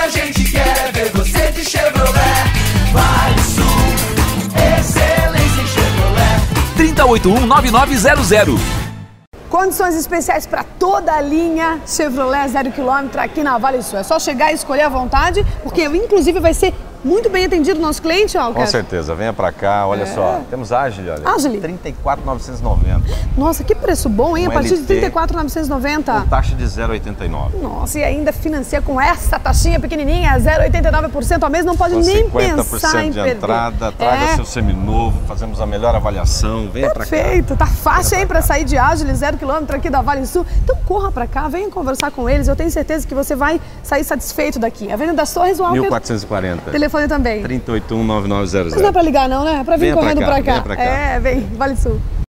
a gente quer ver você de Chevrolet. Vale Sul, excelência em Chevrolet. 3081-9900. Condições especiais para toda a linha Chevrolet 0 km aqui na Vale Sul. É só chegar e escolher à vontade, porque inclusive vai ser muito bem atendido o nosso cliente, ó. Com certeza, venha pra cá, olha só. Temos Agile, olha. Agile. 34.990. Nossa, que preço bom, hein? A partir de LT, 34.990. com taxa de 0,89. Nossa, e ainda financia com essa taxinha pequenininha, 0,89% ao mês, não pode Com nem 50% pensar em de perder. entrada, traga seu seminovo, fazemos a melhor avaliação, venha pra cá. Perfeito, tá fácil, hein, para sair de Agile, 0 km aqui da Vale Sul. Então corra pra cá, venha conversar com eles, eu tenho certeza que você vai sair satisfeito daqui. Avenida das Torres, o Walker. 1440. Telefone também. 38.9900. Mas não é pra ligar não, né? É pra vir Venha correndo pra cá, pra cá. venha pra cá. É, vem, Vale Sul.